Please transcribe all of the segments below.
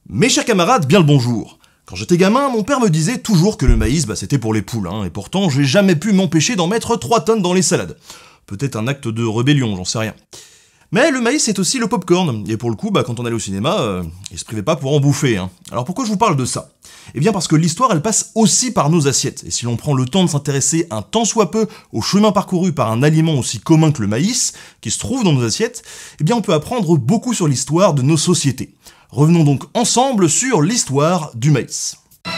Mes chers camarades, bien le bonjour. Quand j'étais gamin, mon père me disait toujours que le maïs, c'était pour les poules, et pourtant j'ai jamais pu m'empêcher d'en mettre 3 tonnes dans les salades. Peut-être un acte de rébellion, j'en sais rien. Mais le maïs c'est aussi le popcorn, et pour le coup, quand on allait au cinéma, il se privait pas pour en bouffer. Alors pourquoi je vous parle de ça? Eh bien parce que l'histoire elle passe aussi par nos assiettes, et si l'on prend le temps de s'intéresser un tant soit peu au chemin parcouru par un aliment aussi commun que le maïs, qui se trouve dans nos assiettes, eh bien on peut apprendre beaucoup sur l'histoire de nos sociétés. Revenons donc ensemble sur l'histoire du maïs.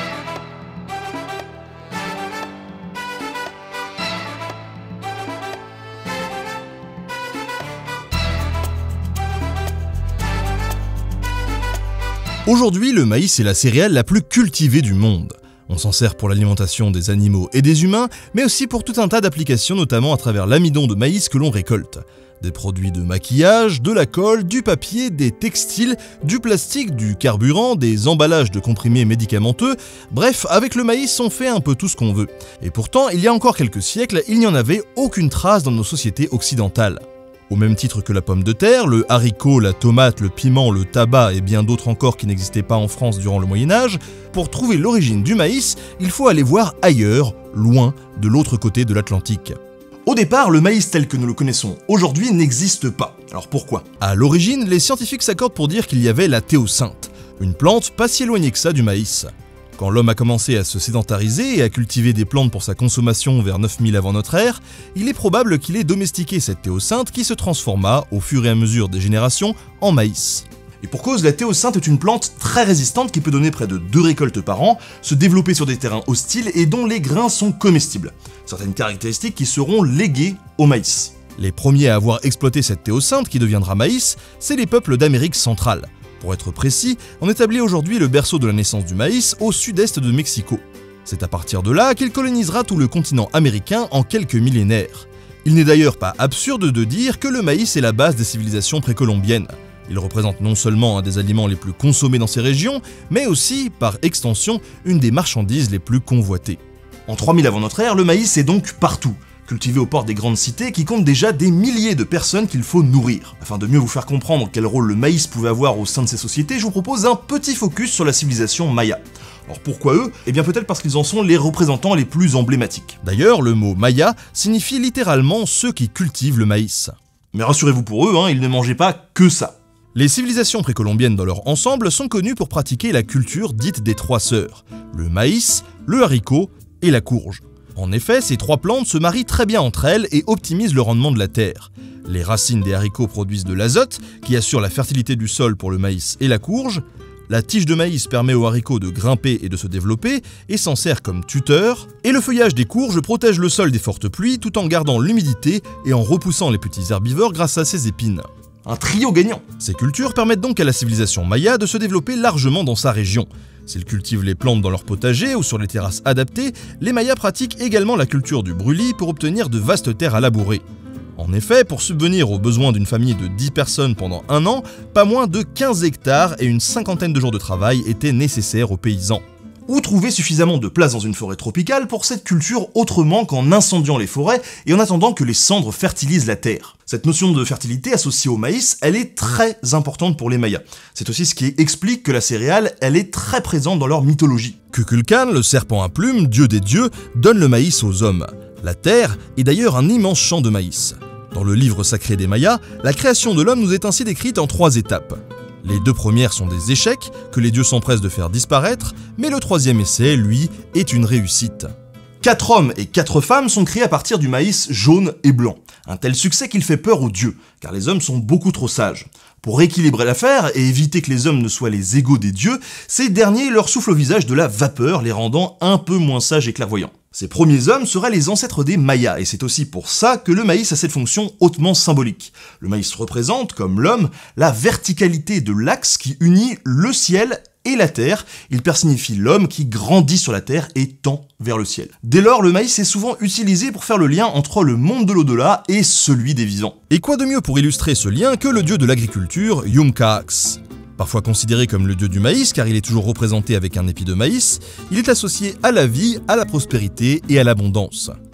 Aujourd'hui, le maïs est la céréale la plus cultivée du monde. On s'en sert pour l'alimentation des animaux et des humains, mais aussi pour tout un tas d'applications, notamment à travers l'amidon de maïs que l'on récolte. Des produits de maquillage, de la colle, du papier, des textiles, du plastique, du carburant, des emballages de comprimés médicamenteux, bref, avec le maïs on fait un peu tout ce qu'on veut. Et pourtant, il y a encore quelques siècles, il n'y en avait aucune trace dans nos sociétés occidentales. Au même titre que la pomme de terre, le haricot, la tomate, le piment, le tabac et bien d'autres encore qui n'existaient pas en France durant le Moyen-Âge, pour trouver l'origine du maïs, il faut aller voir ailleurs, loin, de l'autre côté de l'Atlantique. Au départ, le maïs tel que nous le connaissons aujourd'hui n'existe pas. Alors pourquoi? À l'origine, les scientifiques s'accordent pour dire qu'il y avait la théocinthe, une plante pas si éloignée que ça du maïs. Quand l'homme a commencé à se sédentariser et à cultiver des plantes pour sa consommation vers 9000 avant notre ère, il est probable qu'il ait domestiqué cette théocinthe qui se transforma, au fur et à mesure des générations, en maïs. Et pour cause, la théocinthe est une plante très résistante qui peut donner près de 2 récoltes par an, se développer sur des terrains hostiles et dont les grains sont comestibles. Certaines caractéristiques qui seront léguées au maïs. Les premiers à avoir exploité cette théocinthe qui deviendra maïs, c'est les peuples d'Amérique centrale. Pour être précis, on établit aujourd'hui le berceau de la naissance du maïs au sud-est de Mexico. C'est à partir de là qu'il colonisera tout le continent américain en quelques millénaires. Il n'est d'ailleurs pas absurde de dire que le maïs est la base des civilisations précolombiennes. Il représente non seulement un des aliments les plus consommés dans ces régions, mais aussi, par extension, une des marchandises les plus convoitées. En 3000 avant notre ère, le maïs est donc partout, cultivé aux portes des grandes cités qui comptent déjà des milliers de personnes qu'il faut nourrir. Afin de mieux vous faire comprendre quel rôle le maïs pouvait avoir au sein de ces sociétés, je vous propose un petit focus sur la civilisation maya. Alors pourquoi eux? Eh bien peut-être parce qu'ils en sont les représentants les plus emblématiques. D'ailleurs, le mot maya signifie littéralement ceux qui cultivent le maïs. Mais rassurez-vous pour eux, ils ne mangeaient pas que ça. Les civilisations précolombiennes dans leur ensemble sont connues pour pratiquer la culture dite des 3 sœurs, le maïs, le haricot et la courge. En effet, ces 3 plantes se marient très bien entre elles et optimisent le rendement de la terre. Les racines des haricots produisent de l'azote, qui assure la fertilité du sol pour le maïs et la courge. La tige de maïs permet aux haricots de grimper et de se développer, et s'en sert comme tuteur. Et le feuillage des courges protège le sol des fortes pluies tout en gardant l'humidité et en repoussant les petits herbivores grâce à ses épines. Un trio gagnant! Ces cultures permettent donc à la civilisation maya de se développer largement dans sa région. S'ils cultivent les plantes dans leur potager ou sur les terrasses adaptées, les Mayas pratiquent également la culture du brûlis pour obtenir de vastes terres à labourer. En effet, pour subvenir aux besoins d'une famille de 10 personnes pendant 1 an, pas moins de 15 hectares et une 50aine de jours de travail étaient nécessaires aux paysans. Ou trouver suffisamment de place dans une forêt tropicale pour cette culture autrement qu'en incendiant les forêts et en attendant que les cendres fertilisent la terre. Cette notion de fertilité associée au maïs, elle est très importante pour les Mayas. C'est aussi ce qui explique que la céréale, elle est très présente dans leur mythologie. Kukulkan, le serpent à plumes, dieu des dieux, donne le maïs aux hommes. La terre est d'ailleurs un immense champ de maïs. Dans le livre sacré des Mayas, la création de l'homme nous est ainsi décrite en 3 étapes. Les 2 premières sont des échecs, que les dieux s'empressent de faire disparaître, mais le 3e essai, lui, est une réussite. 4 hommes et 4 femmes sont créés à partir du maïs jaune et blanc. Un tel succès qu'il fait peur aux dieux, car les hommes sont beaucoup trop sages. Pour rééquilibrer l'affaire et éviter que les hommes ne soient les égaux des dieux, ces derniers leur soufflent au visage de la vapeur, les rendant un peu moins sages et clairvoyants. Ces premiers hommes seraient les ancêtres des Mayas, et c'est aussi pour ça que le maïs a cette fonction hautement symbolique. Le maïs représente, comme l'homme, la verticalité de l'axe qui unit le ciel et la terre. Il personnifie l'homme qui grandit sur la terre et tend vers le ciel. Dès lors, le maïs est souvent utilisé pour faire le lien entre le monde de l'au-delà et celui des vivants. Et quoi de mieux pour illustrer ce lien que le dieu de l'agriculture, Yumkaax. Parfois considéré comme le dieu du maïs car il est toujours représenté avec un épi de maïs, il est associé à la vie, à la prospérité et à l'abondance.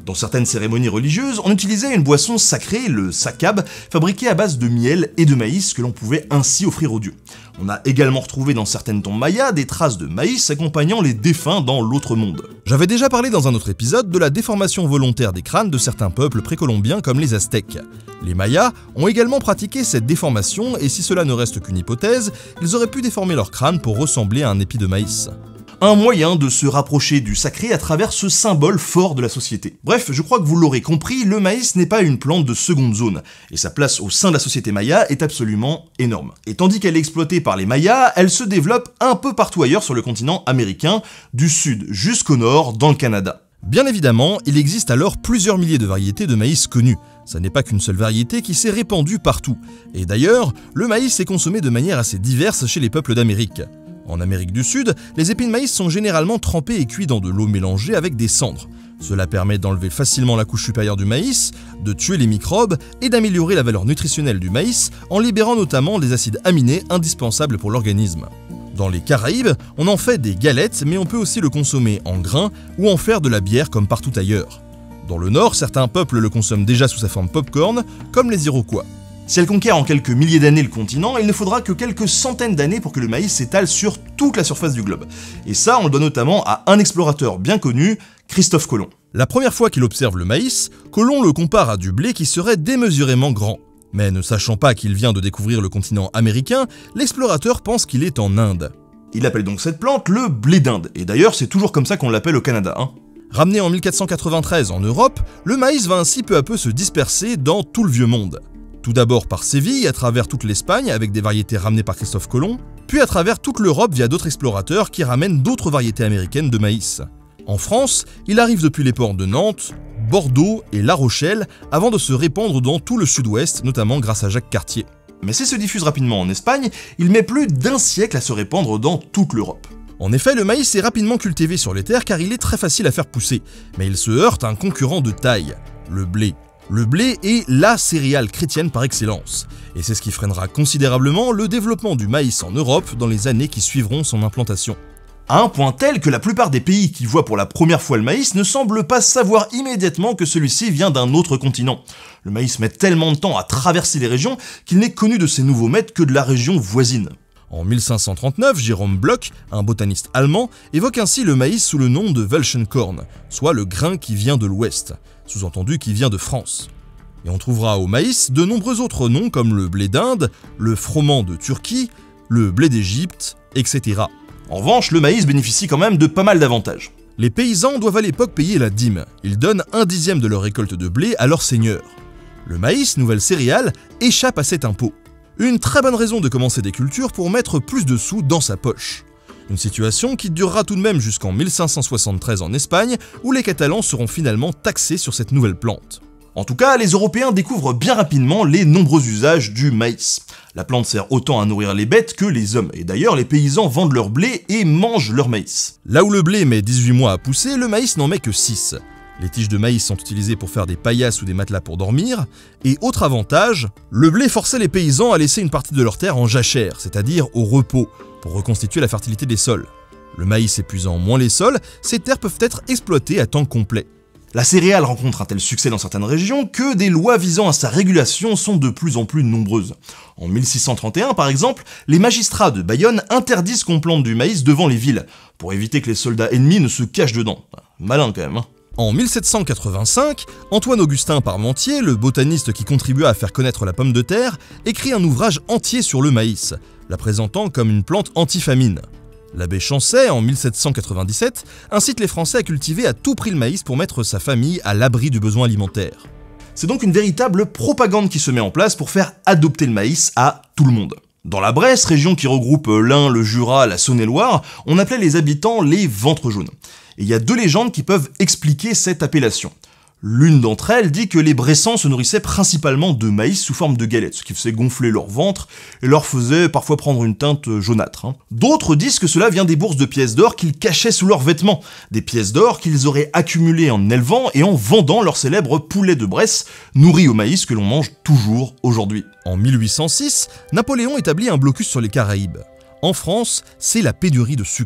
Dans certaines cérémonies religieuses, on utilisait une boisson sacrée, le sakab, fabriquée à base de miel et de maïs que l'on pouvait ainsi offrir aux dieux. On a également retrouvé dans certaines tombes mayas des traces de maïs accompagnant les défunts dans l'autre monde. J'avais déjà parlé dans un autre épisode de la déformation volontaire des crânes de certains peuples précolombiens comme les Aztèques. Les Mayas ont également pratiqué cette déformation et si cela ne reste qu'une hypothèse, ils auraient pu déformer leur crâne pour ressembler à un épi de maïs. Un moyen de se rapprocher du sacré à travers ce symbole fort de la société. Bref, je crois que vous l'aurez compris, le maïs n'est pas une plante de seconde zone, et sa place au sein de la société maya est absolument énorme. Et tandis qu'elle est exploitée par les Mayas, elle se développe un peu partout ailleurs sur le continent américain, du sud jusqu'au nord, dans le Canada. Bien évidemment, il existe alors plusieurs milliers de variétés de maïs connues. Ça n'est pas qu'une seule variété qui s'est répandue partout. Et d'ailleurs, le maïs est consommé de manière assez diverse chez les peuples d'Amérique. En Amérique du Sud, les épis de maïs sont généralement trempés et cuits dans de l'eau mélangée avec des cendres. Cela permet d'enlever facilement la couche supérieure du maïs, de tuer les microbes et d'améliorer la valeur nutritionnelle du maïs en libérant notamment des acides aminés indispensables pour l'organisme. Dans les Caraïbes, on en fait des galettes mais on peut aussi le consommer en grains ou en faire de la bière comme partout ailleurs. Dans le Nord, certains peuples le consomment déjà sous sa forme popcorn, comme les Iroquois. Si elle conquiert en quelques milliers d'années le continent, il ne faudra que quelques centaines d'années pour que le maïs s'étale sur toute la surface du globe. Et ça, on le doit notamment à un explorateur bien connu, Christophe Colomb. La première fois qu'il observe le maïs, Colomb le compare à du blé qui serait démesurément grand. Mais ne sachant pas qu'il vient de découvrir le continent américain, l'explorateur pense qu'il est en Inde. Il appelle donc cette plante le blé d'Inde, et d'ailleurs c'est toujours comme ça qu'on l'appelle au Canada. Ramené en 1493 en Europe, le maïs va ainsi peu à peu se disperser dans tout le vieux monde. Tout d'abord par Séville, à travers toute l'Espagne avec des variétés ramenées par Christophe Colomb, puis à travers toute l'Europe via d'autres explorateurs qui ramènent d'autres variétés américaines de maïs. En France, il arrive depuis les ports de Nantes, Bordeaux et La Rochelle avant de se répandre dans tout le sud-ouest, notamment grâce à Jacques Cartier. Mais s'il se diffuse rapidement en Espagne, il met plus d'1 siècle à se répandre dans toute l'Europe. En effet, le maïs est rapidement cultivé sur les terres car il est très facile à faire pousser, mais il se heurte à un concurrent de taille, le blé. Le blé est la céréale chrétienne par excellence, et c'est ce qui freinera considérablement le développement du maïs en Europe dans les années qui suivront son implantation. À un point tel que la plupart des pays qui voient pour la première fois le maïs ne semblent pas savoir immédiatement que celui-ci vient d'un autre continent. Le maïs met tellement de temps à traverser les régions qu'il n'est connu de ses nouveaux maîtres que de la région voisine. En 1539, Jérôme Bloch, un botaniste allemand, évoque ainsi le maïs sous le nom de Welschenkorn, soit le grain qui vient de l'Ouest, sous-entendu qui vient de France. Et on trouvera au maïs de nombreux autres noms comme le blé d'Inde, le froment de Turquie, le blé d'Égypte, etc. En revanche, le maïs bénéficie quand même de pas mal d'avantages. Les paysans doivent à l'époque payer la dîme, ils donnent 1/10 de leur récolte de blé à leur seigneur. Le maïs, nouvelle céréale, échappe à cet impôt. Une très bonne raison de commencer des cultures pour mettre plus de sous dans sa poche. Une situation qui durera tout de même jusqu'en 1573 en Espagne, où les Catalans seront finalement taxés sur cette nouvelle plante. En tout cas, les Européens découvrent bien rapidement les nombreux usages du maïs. La plante sert autant à nourrir les bêtes que les hommes, et d'ailleurs les paysans vendent leur blé et mangent leur maïs. Là où le blé met 18 mois à pousser, le maïs n'en met que 6. Les tiges de maïs sont utilisées pour faire des paillasses ou des matelas pour dormir, et autre avantage, le blé forçait les paysans à laisser une partie de leur terre en jachère, c'est-à-dire au repos, pour reconstituer la fertilité des sols. Le maïs épuisant moins les sols, ces terres peuvent être exploitées à temps complet. La céréale rencontre un tel succès dans certaines régions que des lois visant à sa régulation sont de plus en plus nombreuses. En 1631 par exemple, les magistrats de Bayonne interdisent qu'on plante du maïs devant les villes, pour éviter que les soldats ennemis ne se cachent dedans. Malin quand même, En 1785, Antoine-Augustin Parmentier, le botaniste qui contribua à faire connaître la pomme de terre, écrit un ouvrage entier sur le maïs, la présentant comme une plante anti-famine. L'abbé Chancet, en 1797, incite les Français à cultiver à tout prix le maïs pour mettre sa famille à l'abri du besoin alimentaire. C'est donc une véritable propagande qui se met en place pour faire adopter le maïs à tout le monde. Dans la Bresse, région qui regroupe l'Ain, le Jura, la Saône-et-Loire, on appelait les habitants les ventres jaunes. Et il y a 2 légendes qui peuvent expliquer cette appellation. L'une d'entre elles dit que les Bressans se nourrissaient principalement de maïs sous forme de galettes, ce qui faisait gonfler leur ventre et leur faisait parfois prendre une teinte jaunâtre. D'autres disent que cela vient des bourses de pièces d'or qu'ils cachaient sous leurs vêtements, des pièces d'or qu'ils auraient accumulées en élevant et en vendant leur célèbre poulet de Bresse, nourri au maïs que l'on mange toujours aujourd'hui. En 1806, Napoléon établit un blocus sur les Caraïbes. En France, c'est la pénurie de sucre.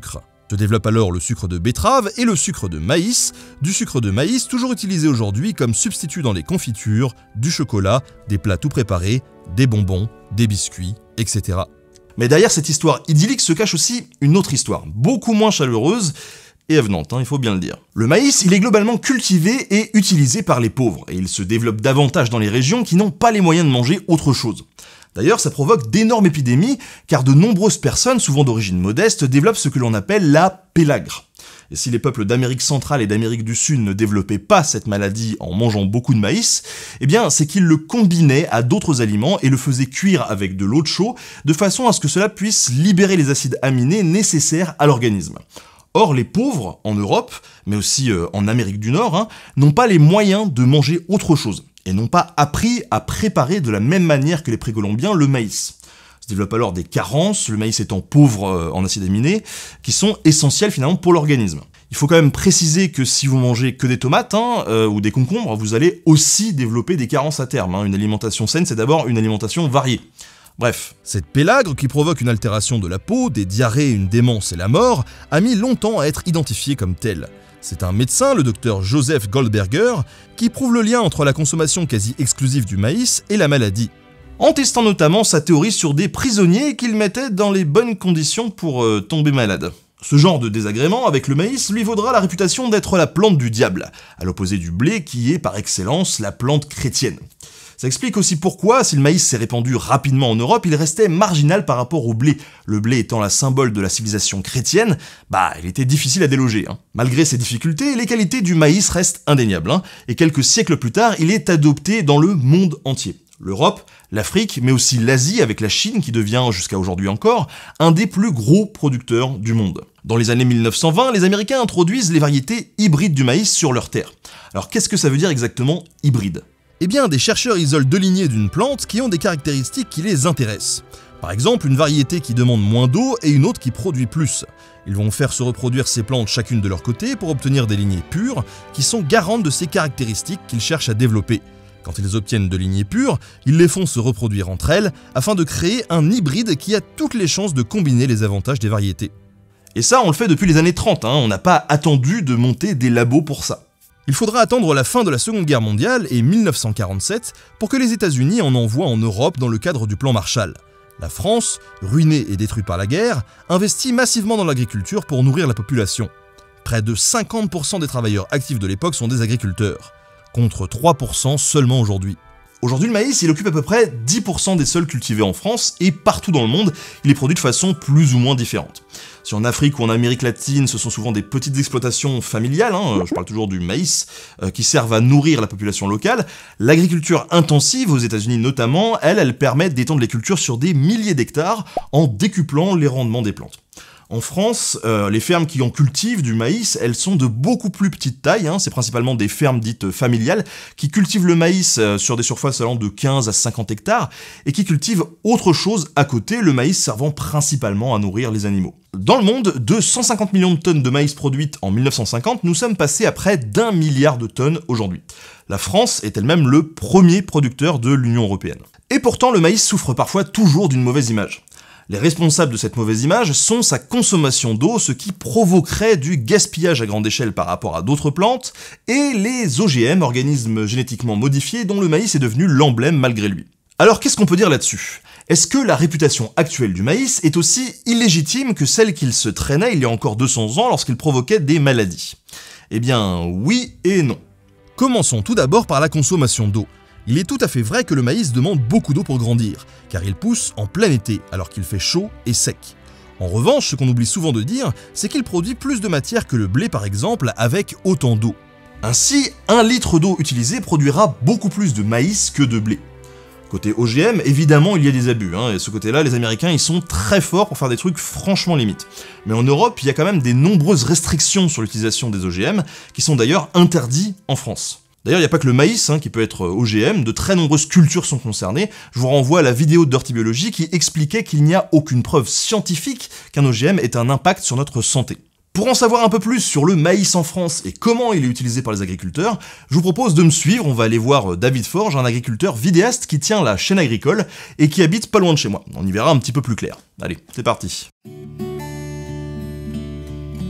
Se développe alors le sucre de betterave et le sucre de maïs, du sucre de maïs toujours utilisé aujourd'hui comme substitut dans les confitures, du chocolat, des plats tout préparés, des bonbons, des biscuits, etc. Mais derrière cette histoire idyllique se cache aussi une autre histoire, beaucoup moins chaleureuse et avenante, il faut bien le dire. Le maïs, il est globalement cultivé et utilisé par les pauvres, et il se développe davantage dans les régions qui n'ont pas les moyens de manger autre chose. D'ailleurs, ça provoque d'énormes épidémies, car de nombreuses personnes, souvent d'origine modeste, développent ce que l'on appelle la pélagre. Et si les peuples d'Amérique centrale et d'Amérique du Sud ne développaient pas cette maladie en mangeant beaucoup de maïs, eh bien c'est qu'ils le combinaient à d'autres aliments et le faisaient cuire avec de l'eau de chaud, de façon à ce que cela puisse libérer les acides aminés nécessaires à l'organisme. Or, les pauvres, en Europe, mais aussi en Amérique du Nord, n'ont pas les moyens de manger autre chose, et n'ont pas appris à préparer de la même manière que les précolombiens le maïs. Se développent alors des carences, le maïs étant pauvre en acides aminés, qui sont essentiels finalement pour l'organisme. Il faut quand même préciser que si vous mangez que des tomates ou des concombres, vous allez aussi développer des carences à terme. Une alimentation saine, c'est d'abord une alimentation variée. Bref, cette pélagre qui provoque une altération de la peau, des diarrhées, une démence et la mort, a mis longtemps à être identifiée comme telle. C'est un médecin, le docteur Joseph Goldberger, qui prouve le lien entre la consommation quasi exclusive du maïs et la maladie, en testant notamment sa théorie sur des prisonniers qu'il mettait dans les bonnes conditions pour tomber malade. Ce genre de désagrément avec le maïs lui vaudra la réputation d'être la plante du diable, à l'opposé du blé qui est par excellence la plante chrétienne. Ça explique aussi pourquoi, si le maïs s'est répandu rapidement en Europe, il restait marginal par rapport au blé. Le blé étant la symbole de la civilisation chrétienne, il était difficile à déloger. Malgré ces difficultés, les qualités du maïs restent indéniables, et quelques siècles plus tard, il est adopté dans le monde entier. L'Europe, l'Afrique, mais aussi l'Asie avec la Chine qui devient, jusqu'à aujourd'hui encore, un des plus gros producteurs du monde. Dans les années 1920, les Américains introduisent les variétés hybrides du maïs sur leurs terres. Alors qu'est-ce que ça veut dire exactement hybride ? Eh bien, des chercheurs isolent deux lignées d'une plante qui ont des caractéristiques qui les intéressent. Par exemple, une variété qui demande moins d'eau et une autre qui produit plus. Ils vont faire se reproduire ces plantes chacune de leur côté pour obtenir des lignées pures qui sont garantes de ces caractéristiques qu'ils cherchent à développer. Quand ils obtiennent de lignées pures, ils les font se reproduire entre elles afin de créer un hybride qui a toutes les chances de combiner les avantages des variétés. Et ça, on le fait depuis les années 30, on n'a pas attendu de monter des labos pour ça. Il faudra attendre la fin de la Seconde Guerre mondiale et 1947 pour que les États-Unis en envoient en Europe dans le cadre du plan Marshall. La France, ruinée et détruite par la guerre, investit massivement dans l'agriculture pour nourrir la population. Près de 50% des travailleurs actifs de l'époque sont des agriculteurs, contre 3% seulement aujourd'hui. Aujourd'hui, le maïs, il occupe à peu près 10% des sols cultivés en France et partout dans le monde, il est produit de façon plus ou moins différente. Si en Afrique ou en Amérique latine, ce sont souvent des petites exploitations familiales, je parle toujours du maïs, qui servent à nourrir la population locale, l'agriculture intensive, aux États-Unis notamment, elle permet d'étendre les cultures sur des milliers d'hectares en décuplant les rendements des plantes. En France, les fermes qui en cultivent du maïs, elles sont de beaucoup plus petite taille, c'est principalement des fermes dites familiales, qui cultivent le maïs sur des surfaces allant de 15 à 50 hectares, et qui cultivent autre chose à côté, le maïs servant principalement à nourrir les animaux. Dans le monde, de 150 millions de tonnes de maïs produites en 1950, nous sommes passés à près d'1 milliard de tonnes aujourd'hui. La France est elle-même le premier producteur de l'Union européenne. Et pourtant, le maïs souffre parfois toujours d'une mauvaise image. Les responsables de cette mauvaise image sont sa consommation d'eau, ce qui provoquerait du gaspillage à grande échelle par rapport à d'autres plantes, et les OGM, organismes génétiquement modifiés, dont le maïs est devenu l'emblème malgré lui. Alors qu'est-ce qu'on peut dire là-dessus ? Est-ce que la réputation actuelle du maïs est aussi illégitime que celle qu'il se traînait il y a encore 200 ans lorsqu'il provoquait des maladies ? Eh bien oui et non. Commençons tout d'abord par la consommation d'eau. Il est tout à fait vrai que le maïs demande beaucoup d'eau pour grandir, car il pousse en plein été, alors qu'il fait chaud et sec. En revanche, ce qu'on oublie souvent de dire, c'est qu'il produit plus de matière que le blé par exemple, avec autant d'eau. Ainsi, 1 litre d'eau utilisée produira beaucoup plus de maïs que de blé. Côté OGM, évidemment, il y a des abus, et ce côté-là, les Américains, ils sont très forts pour faire des trucs franchement limites. Mais en Europe, il y a quand même des nombreuses restrictions sur l'utilisation des OGM, qui sont d'ailleurs interdits en France. D'ailleurs, il n'y a pas que le maïs qui peut être OGM, de très nombreuses cultures sont concernées. Je vous renvoie à la vidéo de Dirty Biology qui expliquait qu'il n'y a aucune preuve scientifique qu'un OGM ait un impact sur notre santé. Pour en savoir un peu plus sur le maïs en France et comment il est utilisé par les agriculteurs, je vous propose de me suivre, on va aller voir David Forge, un agriculteur vidéaste qui tient la chaîne agricole et qui habite pas loin de chez moi. On y verra un petit peu plus clair. Allez, c'est parti.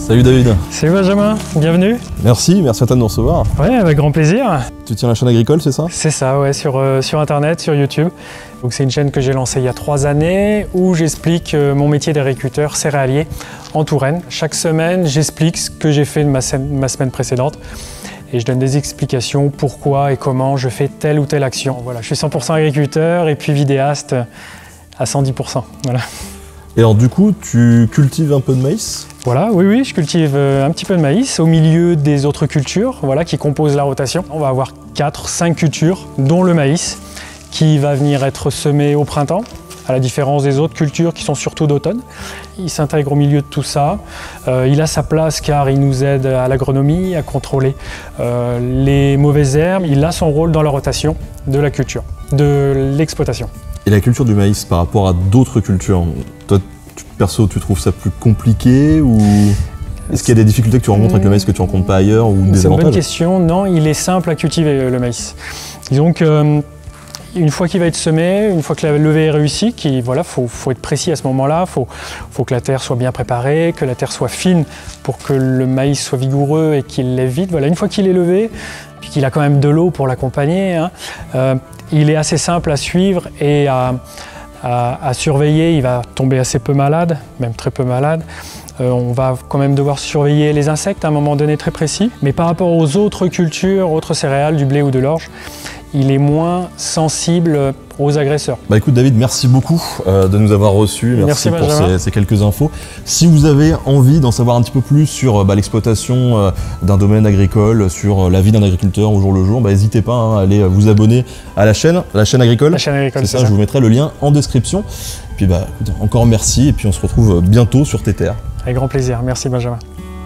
Salut David. Salut Benjamin, bienvenue. Merci à toi de nous recevoir. Ouais, avec grand plaisir. Tu tiens la chaîne agricole, c'est ça? C'est ça, ouais, sur Internet, sur YouTube. Donc c'est une chaîne que j'ai lancée il y a 3 années où j'explique mon métier d'agriculteur céréalier en Touraine. Chaque semaine, j'explique ce que j'ai fait de ma semaine précédente et je donne des explications pourquoi et comment je fais telle ou telle action. Voilà, je suis 100% agriculteur et puis vidéaste à 110%. Voilà. Et alors du coup, tu cultives un peu de maïs? Voilà, oui, je cultive un petit peu de maïs au milieu des autres cultures voilà, qui composent la rotation. On va avoir 4-5 cultures, dont le maïs, qui va venir être semé au printemps, à la différence des autres cultures qui sont surtout d'automne. Il s'intègre au milieu de tout ça. Il a sa place car il nous aide à l'agronomie, à contrôler les mauvaises herbes. Il a son rôle dans la rotation de la culture, de l'exploitation. Et la culture du maïs par rapport à d'autres cultures, toi, perso, tu trouves ça plus compliqué ou est-ce qu'il y a des difficultés que tu rencontres avec le maïs que tu ne rencontres pas ailleurs ou des avantages? C'est une bonne question. Non, il est simple à cultiver le maïs. Disons que une fois qu'il va être semé, une fois que la levée est réussie, voilà, faut être précis à ce moment-là, faut que la terre soit bien préparée, que la terre soit fine pour que le maïs soit vigoureux et qu'il lève vite. Voilà, une fois qu'il est levé, puis qu'il a quand même de l'eau pour l'accompagner, hein, il est assez simple à suivre et à surveiller. Il va tomber assez peu malade, même très peu malade. On va quand même devoir surveiller les insectes à un moment donné très précis. Mais par rapport aux autres cultures, autres céréales, du blé ou de l'orge, il est moins sensible aux agresseurs. Bah écoute David, merci beaucoup de nous avoir reçus, merci pour ces quelques infos. Si vous avez envie d'en savoir un petit peu plus sur l'exploitation d'un domaine agricole, sur la vie d'un agriculteur au jour le jour, n'hésitez pas à aller vous abonner à la chaîne agricole. La chaîne agricole, c'est ça. Je vous mettrai le lien en description. Puis écoute, encore merci et puis on se retrouve bientôt sur tes terres. Avec grand plaisir, merci Benjamin.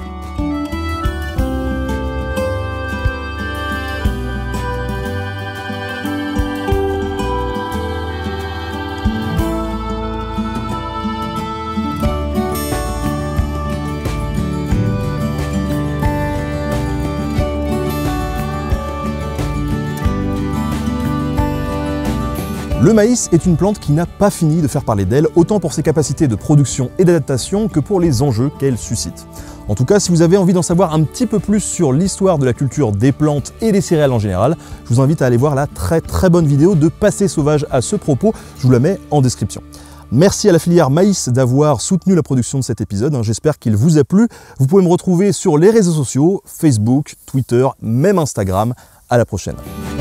Le maïs est une plante qui n'a pas fini de faire parler d'elle, autant pour ses capacités de production et d'adaptation que pour les enjeux qu'elle suscite. En tout cas, si vous avez envie d'en savoir un petit peu plus sur l'histoire de la culture des plantes et des céréales en général, je vous invite à aller voir la très bonne vidéo de Passé sauvage à ce propos, je vous la mets en description. Merci à la filière maïs d'avoir soutenu la production de cet épisode, j'espère qu'il vous a plu. Vous pouvez me retrouver sur les réseaux sociaux, Facebook, Twitter, même Instagram. À la prochaine.